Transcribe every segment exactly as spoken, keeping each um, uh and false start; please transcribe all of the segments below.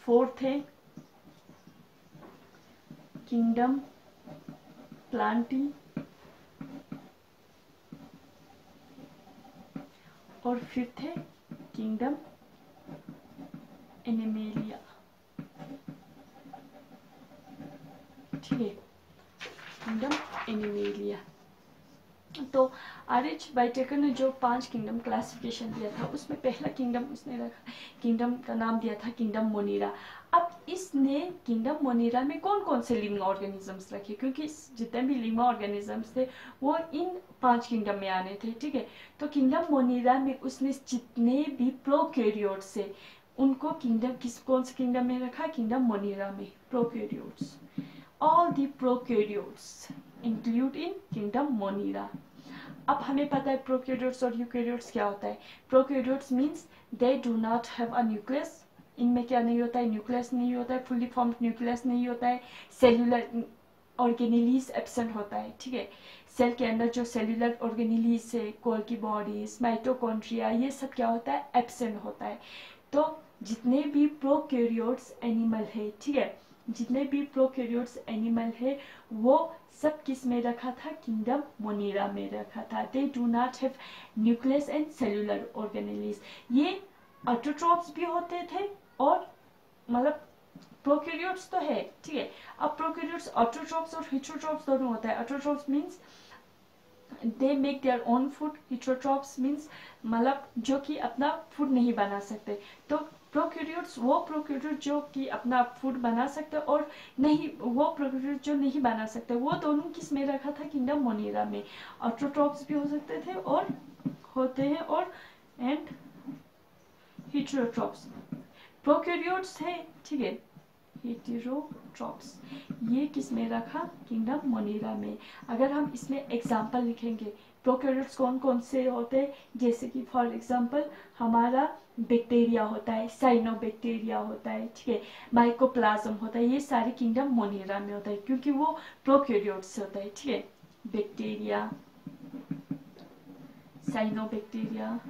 Fourth है kingdom plantae और fifth है किंगडम एनिमेलिया। ठीक है, किंगडम एनिमेलिया। तो आर एच वाइटेकर ने जो पांच किंगडम क्लासिफिकेशन दिया था उसमें पहला किंगडम उसने रखा, किंगडम का नाम दिया था किंगडम मोनिरा। अब इसने किंगडम मोनिरा में कौन कौन से लिविंग ऑर्गेनिजम्स रखे, क्योंकि जितने भी लिविंग ऑर्गेनिजम्स थे वो इन पांच किंगडम में आने थे। ठीक है, तो किंगडम मोनिरा में उसने जितने भी प्रोकैरियोट्स से उनको किंगडम किस कौन से किंगडम में रखा, किंगडम मोनिरा में। Prokaryotes, all the prokaryotes include in kingdom monera. अब हमें पता है प्रोकैरियोट्स और यूकैरियोट्स क्या होता है। Prokaryotes means they do not have a nucleus, इनमें क्या नहीं होता है, न्यूक्लियस नहीं होता है, फुल्ली फॉर्म्ड न्यूक्लियस नहीं होता है, सेल्यूलर ऑर्गेनेलीज एब्सेंट होता है। ठीक है, सेल के अंदर जो सेल्यूलर ऑर्गेनेलीज है, गोल्गी बॉडीज, माइटोकॉन्ड्रिया, ये सब क्या होता है, एब्सेंट होता है। तो जितने भी प्रोकैरियोट्स एनिमल है, ठीक है, जितने भी प्रोकैरियोट्स एनिमल है वो सब किस में रखा था, किंगडम मोनिरा में रखा था। They do not have nucleus and cellular organelles. ये ऑटोट्रोफ्स भी होते थे और मतलब प्रोकैरियोट्स तो है। ठीक है, अब प्रोकैरियोट्स ऑटोट्रोफ्स और हेटेरोट्रोफ्स दोनों होता है। Autotrophs means they make their own food, heterotrophs means मतलब जो कि अपना फूड नहीं बना सकते। तो प्रोकैरियोट्स वो प्रोकैरियोट जो कि अपना फूड बना सकते और नहीं वो प्रोकैरियोट जो नहीं बना सकते, वो दोनों किस में रखा था, किंगडम मोनिरा में। ऑटोट्रोफ्स भी हो सकते थे और होते हैं और एंड हेटेरोट्रोफ्स। प्रोकैरियोट्स है, ठीक है, हेटेरोट्रोफ्स, ये किस में रखा, किंगडम मोनिरा में। अगर हम इसमें एग्जांपल लिखेंगे प्रोकैरियोट्स कौन कौन से होते हैं, जैसे कि फॉर एग्जांपल हमारा बैक्टीरिया होता है, साइनोबैक्टीरिया होता है, ठीक है, माइकोप्लाज्म होता है, ये सारे किंगडम मोनिरा में होता है क्योंकि वो प्रोकैरियोट्स होता है। ठीक है, bacteria, cyanobacteria,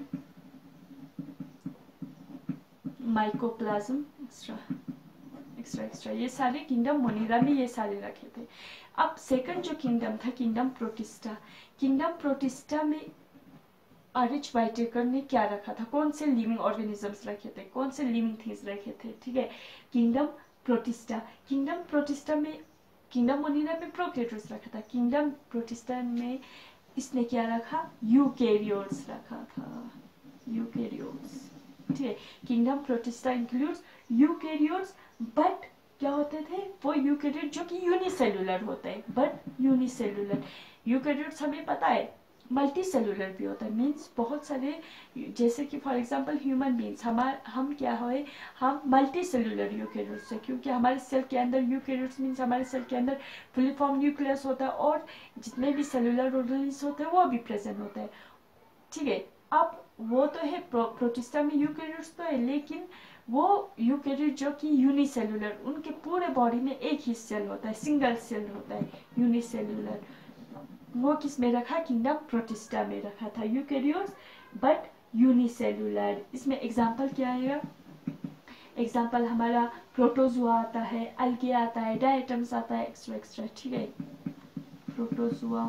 mycoplasma, extra extra extra ये सारे किंगडम मोनिरा में ये सारे रखे थे। अब सेकंड जो किंगडम था, किंगडम प्रोटिस्टा। किंगडम प्रोटिस्टा में आर एच वाइटेकर ने क्या रखा था, कौन से लिविंग ऑर्गेनिजम्स रखे थे, कौन से लिविंग थिंग्स रखे थे। ठीक है, किंगडम प्रोटिस्टा। किंगडम प्रोटिस्टा में, किंगडम मोनिरा में प्रोकैरियोट्स रखा था, किंगडम प्रोटिस्टा में इसने क्या रखा, यूकैरियोट्स रखा था, यूकैरियोट्स। ठीक है, kingdom protista includes eukaryotes, but क्या होते थे वो यूकैरियोट जो कि यूनिसेलुलर होते हैं, बट यूनिसेलुलर। यूकैरियोट्स हमें पता है मल्टी सेलुलर भी होता है, मीन्स बहुत सारे, जैसे कि फॉर एग्जांपल ह्यूमन बींग्स, हमारे हम क्या है, हम मल्टी सेलुलर यूकैरियोट्स है क्योंकि हमारे सेल के अंदर यूकैरियोट्स मीन्स हमारे सेल के अंदर फुली फॉर्म न्यूक्लियस होता है और जितने भी सेलुलर ऑर्गेनिल्स होते हैं वो भी प्रेजेंट होते हैं। ठीक है, अब वो तो है प्रो, प्रोटिस्टा में यूकैरियोट्स तो है, लेकिन वो यूकैरियोट जो कि यूनिसेलुलर, उनके पूरे बॉडी में एक ही सेल होता है, सिंगल सेल होता है, यूनिसेलुलर, वो किस में रखा, किंगडम प्रोटिस्टा में रखा था, यूकैरियोट्स बट यूनिसेलुलर। इसमें एग्जांपल क्या आएगा, एग्जांपल हमारा प्रोटोजुआ आता है, अल्गे आता है, डायटम्स आता है, एक्स्ट्रा एक्स्ट्रा। ठीक है, protozoa,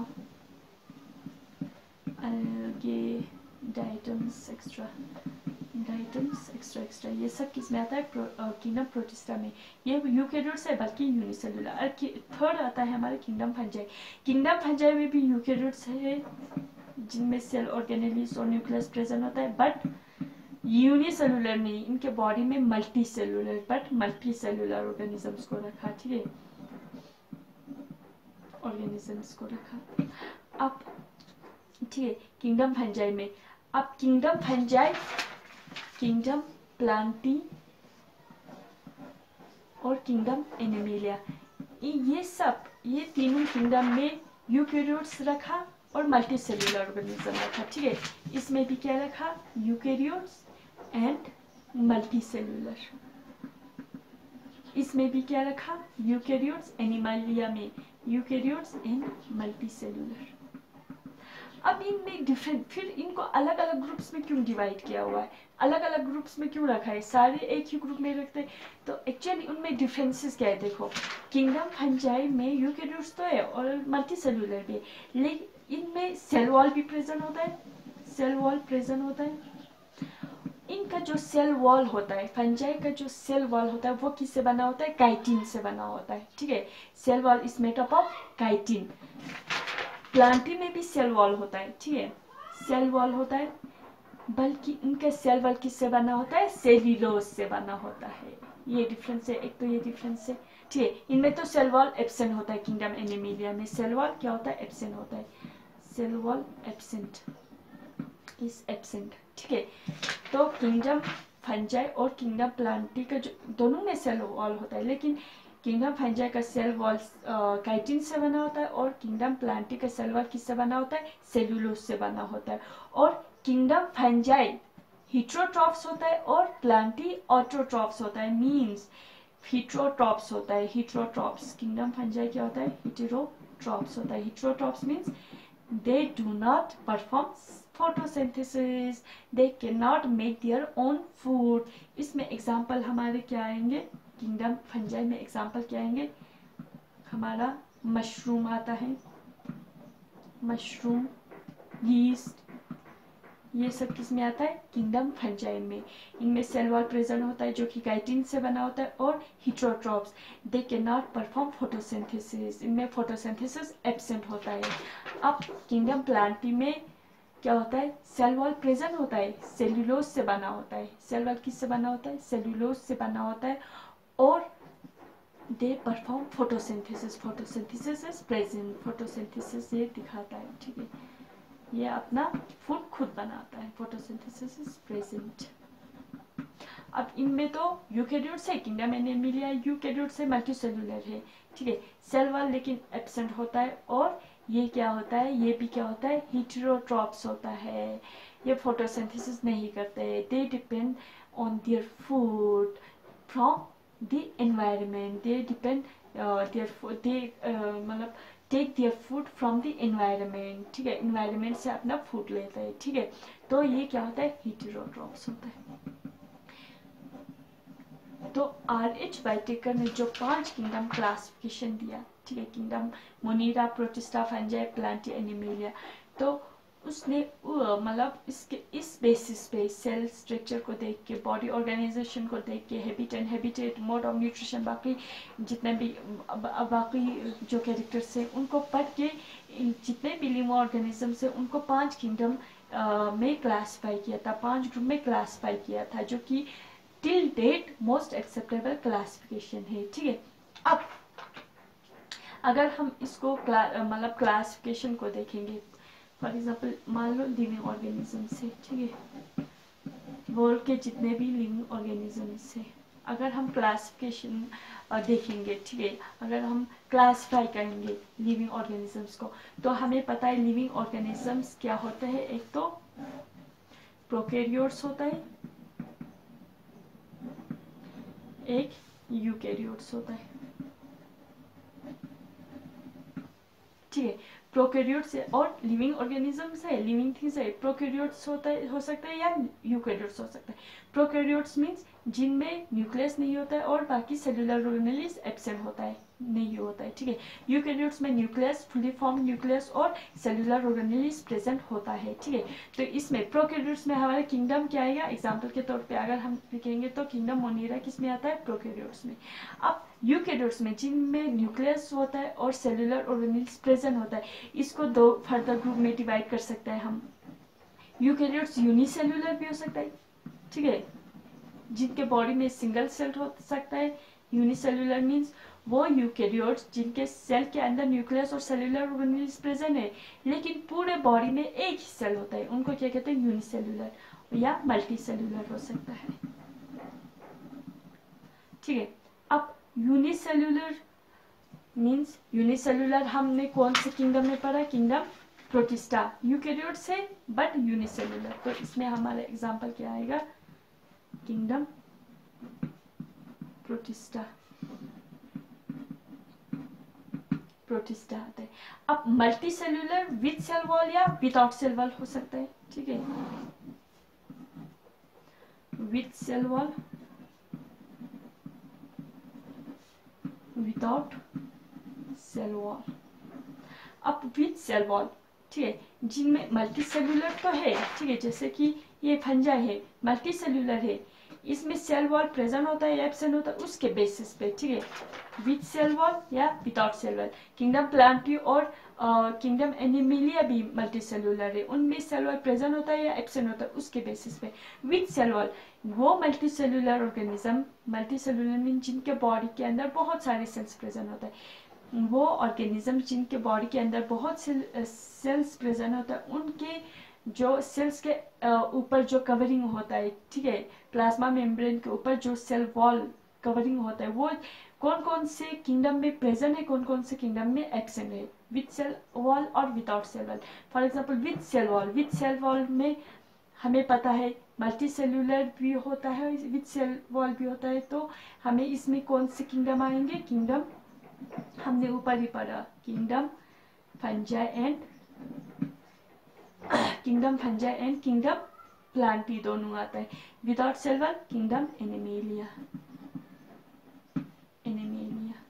algae, diatoms, extra diatoms, extra extra, ये सब किस में आता है, किंगडम प्रोटिस्टा में। ये यूकैरियोट्स है बल्कि यूनिसेलुलर। थर्ड आता है हमारे किंगडम फंजाई। किंगडम फंजाई में भी यूकैरियोट्स है जिनमें सेल ऑर्गेनेलिस और न्यूक्लियस प्रेजेंट होता है, बट यूनिसेलुलर नहीं, इनके बॉडी में multi cellular, but multi cellular organisms को रखा। ठीक है, ऑर्गेनिजम्स को रखा। अब ठीक है, किंगडम फंजाई में, अब किंगडम फंजाई, किंगडम प्लांटी और किंगडम एनिमेलिया, ये सब, ये तीनों किंगडम में यूकैरियोट्स रखा और मल्टी सेलुलर ऑर्गेनिज्म रखा। ठीक है, इसमें भी क्या रखा, यूकैरियोट्स एंड मल्टी सेलुलर। इसमें भी क्या रखा, यूकैरियोट्स, एनिमेलिया में यूकैरियोट्स एंड मल्टी सेलुलर। अब इनमें डिफरेंट, फिर इनको अलग अलग ग्रुप्स में क्यों डिवाइड किया हुआ है, अलग अलग ग्रुप्स में क्यों रखा है, सारे एक ही ग्रुप में रखते हैं? तो एक्चुअली उनमें डिफरेंसेस क्या है देखो, किंगडम फंजाई में यूकेरियोट्स तो है और मल्टी सेलुलर भी है, लेकिन इनमें सेल वॉल भी प्रेजेंट होता है, सेल वॉल प्रेजेंट होता है। इनका जो सेल वॉल होता है, फंजाई का जो सेल वॉल होता है वो किससे बना होता है, काइटिन से बना होता है, ठीक है। Cell wall is made up of chitin. Plantae में भी सेल वॉल होता है, ठीक है, सेल वॉल होता है, बल्कि इनका सेल वॉल किससे बना होता है, सेल्यूलोज से बना होता है। ये डिफरेंस है, एक तो ये डिफरेंस है, ठीक है। इनमें तो सेल वॉल एब्सेंट होता है, किंगडम एनिमेलिया में सेल वॉल क्या होता है, एब्सेंट होता है, cell wall absent is absent, ठीक है। तो किंगडम फंजाई और किंगडम प्लांटी का जो दोनों में सेल वॉल होता है, लेकिन किंगडम फंजाई का सेल वॉल काइटिन से बना होता है और किंगडम प्लांटी का सेल वॉल किससे बना होता है, सेल्यूलोज से बना होता है। और किंगडम फंजाई हेटेरोट्रॉप्स होता है और प्लांटी ऑटोट्रॉप्स होता है, मींस हेटेरोट्रॉप्स होता है, हेटेरोट्रॉप्स। किंगडम फंजाई क्या होता है, हेटेरोट्रॉप्स होता है। Heterotrophs means they do not perform photosynthesis, they cannot make their own food। इसमें एग्जाम्पल हमारे क्या आएंगे, किंगडम फंजाई में एग्जाम्पल क्या आएंगे, हमारा मशरूम आता है, मशरूम, यीस्ट, ये सब किस में आता है, किंगडम फंजाई में। इनमें सेल वॉल प्रेजेंट होता है जो कि काइटिन से बना होता है और heterotrophs, they can not perform photosynthesis, इनमें फोटोसिंथेसिस एब्सेंट होता है। अब किंगडम प्लांटी में क्या होता है, सेल वॉल प्रेजेंट होता है, सेल्यूलोज से बना होता है, सेल वॉल किससे बना होता है, सेल्यूलोज से बना होता है, और they perform photosynthesis, photosynthesis is present, photosynthesis ये दिखाता है, ठीक है, ये अपना फूड खुद बनाता है, फोटोसिंथेसिस इज प्रेजेंट। अब इनमें तो यूकेरियोट्स है, किंगडम एनिमेलिया यूकेरियोट्स है, मल्टीसेलुलर है, ठीक है, सेल वॉल लेकिन एब्सेंट होता है। और ये क्या होता है, ये भी क्या होता है, हेटेरोट्रॉप्स होता है, ये फोटोसिंथेसिस नहीं करते, they depend on their food from the environment, they depend their they मतलब take their food from the environment, ठीक है, एनवायरनमेंट से अपना फूड लेता है, ठीक है। तो ये क्या होता है, हेटेरोट्रॉप्स होता है। तो आर एच वाइटेकर ने जो पांच किंगडम क्लासिफिकेशन दिया, ठीक है, kingdom monera, protista, fungi, plantae, animalia, तो उसने मतलब इसके इस बेसिस पे सेल स्ट्रक्चर को देख के, बॉडी ऑर्गेनाइजेशन को देख के, habit and habitat, mode of nutrition, बाकी जितने भी बाकी जो कैरेक्टर्स हैं उनको पढ़ के जितने भी लिविंग ऑर्गेनिजम्स हैं उनको पांच किंगडम में क्लासिफाई किया था, पांच ग्रुप में क्लासिफाई किया था, जो कि till date most acceptable classification है, ठीक है। अब अगर हम इसको मतलब क्लासिफिकेशन को देखेंगे, फॉर एग्जांपल मान लो लिविंग ऑर्गेनिजम्स है, ठीक है, वर्ल्ड के जितने भी लिविंग ऑर्गेनिजम्स है, अगर हम क्लासिफिकेशन देखेंगे, ठीक है, अगर हम क्लासिफाई करेंगे लिविंग ऑर्गेनिजम्स को, तो हमें पता है लिविंग ऑर्गेनिजम्स क्या होते हैं, एक तो प्रोकैरियोट्स होता है, एक यूकैरियोट्स होता है, ठीक है। प्रोकैरियोट्स और लिविंग ऑर्गेनिजम्स है, लिविंग थिंग्स है, प्रोकैरियोट्स होता है, हो सकता है या यूकैरियोट्स हो सकता है। प्रोकैरियोट्स मींस जिनमें न्यूक्लियस नहीं होता है और बाकी सेलुलर ऑर्गेनेल्स एब्सेंट होता है, नहीं होता है, ठीक है। यूकैरियोट्स में न्यूक्लियस, फुली फॉर्म न्यूक्लियस और सेलुलर ऑर्गेनेल्स प्रेजेंट होता है, ठीक है। तो इसमें प्रोकैरियोट्स में हमारा किंगडम क्या आएगा, एग्जांपल के तौर पे अगर हम लिखेंगे तो किंगडम मोनीरा किस में आता है, प्रोकैरियोट्स में। अब यूकैरियोट्स में जिनमें न्यूक्लियस होता है और सेलुलर ऑर्गेनेल्स प्रेजेंट होता है, इसको दो फर्दर ग्रुप में डिवाइड कर सकते हैं हम। यूकैरियोट्स यूनिसेलुलर भी हो सकता है, ठीक है, जिनके बॉडी में सिंगल सेल हो सकता है। यूनिसेलुलर मींस वो यूकैरियोट्स जिनके सेल के अंदर न्यूक्लियस और सेलुलर ऑर्गेनेल्स प्रेजेंट है, लेकिन पूरे बॉडी में एक ही सेल होता है, उनको क्या कहते हैं, यूनिसेलुलर या मल्टी सेलुलर हो सकता है, ठीक है। अब यूनिसेलुलर मींस यूनिसेलुलर हमने कौन से किंगडम में पढ़ा, किंगडम प्रोटिस्टा, यूकैरियोट्स है बट यूनिसेलुलर, तो इसमें हमारा एग्जांपल क्या आएगा, किंगडम प्रोटिस्टा, प्रोटिस्टा आता है। अब multi cellular with cell wall या विदाउट सेल वॉल हो सकता है, ठीक है, with cell wall, without cell wall. अब विद सेल वॉल, ठीक है, जिनमें मल्टी सेल्यूलर तो है, ठीक है, जैसे कि ये फंजा है, मल्टी सेल्यूलर है, इसमें सेल वॉल प्रेजेंट होता है या एब्सेंट होता है उसके बेसिस पे, ठीक है, विद सेल वॉल या without cell wall. Kingdom plantae और किंगडम एनिमिलिया भी मल्टी सेल्यूलर है, उनमें सेल वॉल प्रेजेंट होता है या एब्सेंट होता है उसके बेसिस पे। विद सेल वॉल वो multi cellular organism, multi cellular mean जिनके बॉडी के अंदर बहुत सारे सेल्स प्रेजेंट होता है, वो ऑर्गेनिज्म जिनके बॉडी के अंदर बहुत से सेल्स प्रेजेंट होता है, उनके जो सेल्स के ऊपर जो कवरिंग होता है, ठीक है, प्लाज्मा मेम्ब्रेन के ऊपर जो सेल वॉल कवरिंग होता है, वो कौन कौन से किंगडम में प्रेजेंट है, कौन कौन से किंगडम में एब्सेंट है, विद सेल वॉल और without cell wall. For example with cell wall, with cell wall में हमें पता है मल्टी सेल्यूलर भी होता है, विद सेल वॉल भी होता है, तो हमें इसमें कौन से किंगडम आएंगे, किंगडम हमने ऊपर ही पढ़ा, kingdom fungi and kingdom fungi and kingdom plantae दोनों आता है। Without cell wall kingdom animalia, animalia.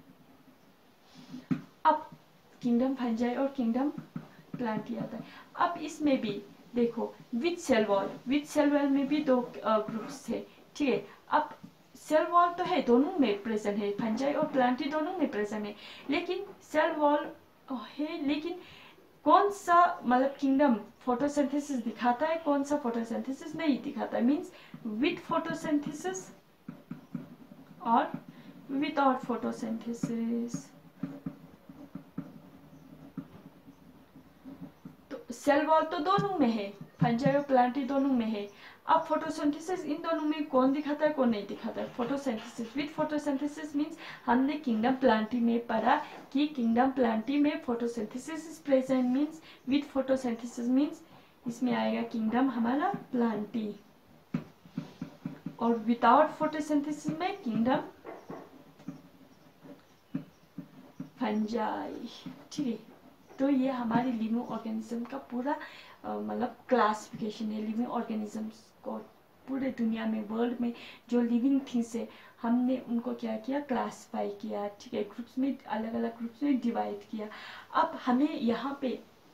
अब किंगडम फंजाई और किंगडम प्लांटी आता है। अब इसमें भी देखो with cell wall, with cell wall में भी दो ग्रुप्स थे, ठीक है। अब सेल वॉल तो है, दोनों में प्रेजेंट है, फंजाई और प्लांटी दोनों में प्रेजेंट है, लेकिन सेल वॉल है, लेकिन कौन सा मतलब किंगडम फोटोसिंथेसिस दिखाता है, कौन सा फोटोसिंथेसिस नहीं दिखाता है, मींस विद फोटोसिंथेसिस और विदाउट फोटोसिंथेसिस। तो सेल वॉल तो दोनों में है, फंजाई और प्लांटी दोनों में है। अब फोटोसिंथेसिस इन दोनों में कौन दिखाता है, कौन नहीं दिखाता है, फोटोसिंथेसिस। विद फोटोसिंथेसिस मींस हमने किंगडम प्लांटी में पढ़ा कि किंगडम प्लांटी में photosynthesis is present, means with photosynthesis means इसमें आएगा किंगडम हमारा प्लांटी, और विदाउट फोटोसिंथेसिस में किंगडम फंजाई, ठीक है। तो ये हमारी लिविंग ऑर्गेनिज्म का पूरा मतलब क्लासिफिकेशन है। लिविंग ऑर्गेनिजम्स को पूरे दुनिया में, वर्ल्ड में जो लिविंग थिंग्स है, हमने उनको क्या किया, क्लासिफाई किया, ठीक है, ग्रुप्स में, अलग अलग ग्रुप्स में डिवाइड किया। अब हमें यहाँ पे,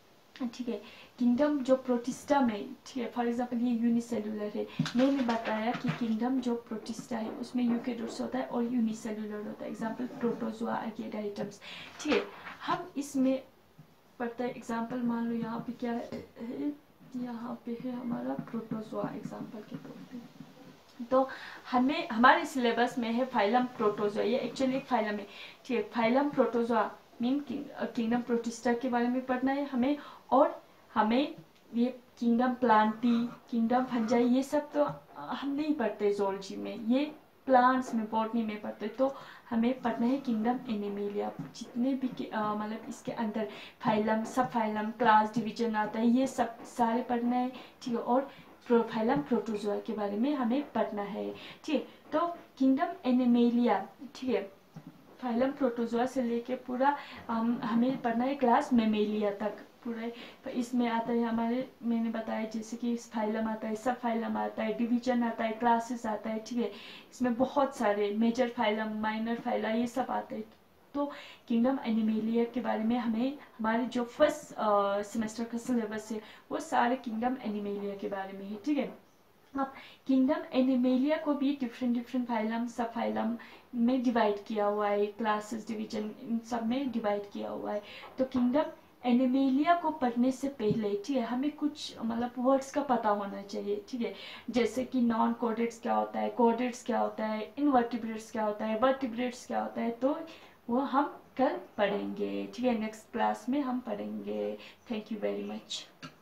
ठीक है, किंगडम जो प्रोटिस्टा में, ठीक है, फॉर एग्जांपल ये यूनिसेल्युलर है, मैंने बताया कि किंगडम जो प्रोटिस्टा है उसमें यूकेरियोट्स होता है और यूनिसेल्युलर होता है, एग्जांपल प्रोटोजोआ, आर्कियाडाइटम्स, ठीक है। हम इसमें पढ़ते हैं, एग्जांपल मान लो यहाँ पे क्या है, यहाँ पे है हमारा प्रोटोजोआ एग्जांपल के तौर पे। तो हमें हमारे सिलेबस में है फाइलम प्रोटोजोआ, ये एक्चुअली एक फाइलम है, ठीक है। Phylum protozoa mean kingdom protista के बारे में पढ़ना है हमें, और हमें ये किंगडम प्लांटी, किंगडम फंजाई, ये सब तो हम नहीं पढ़ते ज़ूलॉजी में, ये प्लांट्स में, बॉटनी में पढ़ते। तो हमें पढ़ना है किंगडम एनिमेलिया, जितने भी मतलब इसके अंदर फाइलम, सब फाइलम, क्लास, डिवीजन आता है, ये सब सारे पढ़ना है, ठीक है। और फाइलम प्रोटोजोआ के बारे में हमें पढ़ना है, ठीक है। तो किंगडम एनिमेलिया, ठीक है, फाइलम प्रोटोजोआ से लेके पूरा हम हमें पढ़ना है क्लास मेमेलिया तक पूरा। तो इसमें आता है हमारे, मैंने बताया जैसे कि फाइलम आता है, सब फाइलम आता है, डिवीजन आता है, क्लासेस आता है, ठीक है। इसमें बहुत सारे मेजर फाइलम, माइनर फाइला, ये सब आते हैं। तो किंगडम एनिमेलिया के बारे में हमें हमारे जो फर्स्ट सेमेस्टर का सिलेबस है वो सारे किंगडम एनिमेलिया के बारे में है, ठीक है। अब किंगडम एनिमेलिया को भी डिफरेंट डिफरेंट फाइलम, सब फाइलम में डिवाइड किया हुआ है, क्लासेस, डिवीजन, इन सब में डिवाइड किया हुआ है। तो किंगडम एनिमेलिया को पढ़ने से पहले, ठीक है, हमें कुछ मतलब वर्ड्स का पता होना चाहिए, ठीक है, जैसे कि नॉन कोडेट्स क्या होता है, कोडेट्स क्या होता है, इनवर्टिब्रेट्स क्या होता है, वर्टिब्रेट्स क्या होता है, तो वो हम कल पढ़ेंगे, ठीक है, नेक्स्ट क्लास में हम पढ़ेंगे। Thank you very much.